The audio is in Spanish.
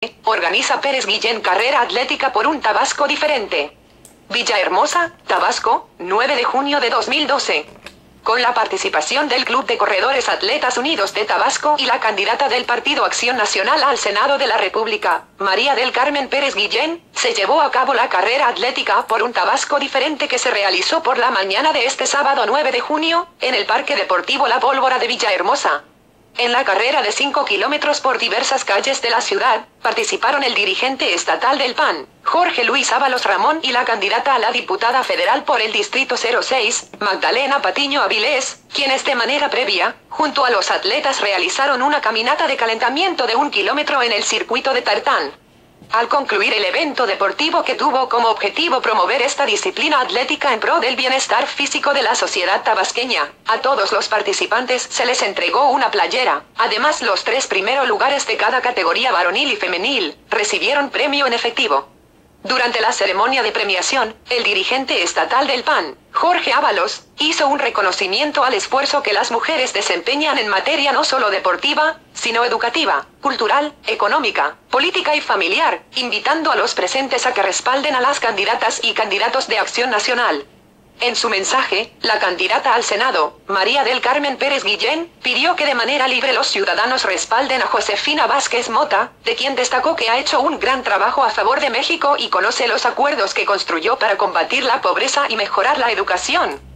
organiza Pérez Guillén carrera atlética por un Tabasco diferente. Villahermosa, Tabasco, 9 de junio de 2012. Con la participación del Club de Corredores Atletas Unidos de Tabasco y la candidata del Partido Acción Nacional al Senado de la República, María del Carmen Pérez Guillén, se llevó a cabo la carrera atlética por un Tabasco diferente que se realizó por la mañana de este sábado 9 de junio, en el Parque Deportivo La Pólvora de Villahermosa. En la carrera de 5 kilómetros por diversas calles de la ciudad, participaron el dirigente estatal del PAN, Jorge Luis Ábalos Ramón, y la candidata a la diputada federal por el Distrito 06, Magdalena Patiño Avilés, quienes de manera previa, junto a los atletas realizaron una caminata de calentamiento de 1 kilómetro en el circuito de Tartán. Al concluir el evento deportivo que tuvo como objetivo promover esta disciplina atlética en pro del bienestar físico de la sociedad tabasqueña, a todos los participantes se les entregó una playera. Además, los 3 primeros lugares de cada categoría varonil y femenil recibieron premio en efectivo. Durante la ceremonia de premiación, el dirigente estatal del PAN, Jorge Ábalos, hizo un reconocimiento al esfuerzo que las mujeres desempeñan en materia no solo deportiva, sino educativa, cultural, económica, política y familiar, invitando a los presentes a que respalden a las candidatas y candidatos de Acción Nacional. En su mensaje, la candidata al Senado, María del Carmen Pérez Guillén, pidió que de manera libre los ciudadanos respalden a Josefina Vázquez Mota, de quien destacó que ha hecho un gran trabajo a favor de México y conoce los acuerdos que construyó para combatir la pobreza y mejorar la educación.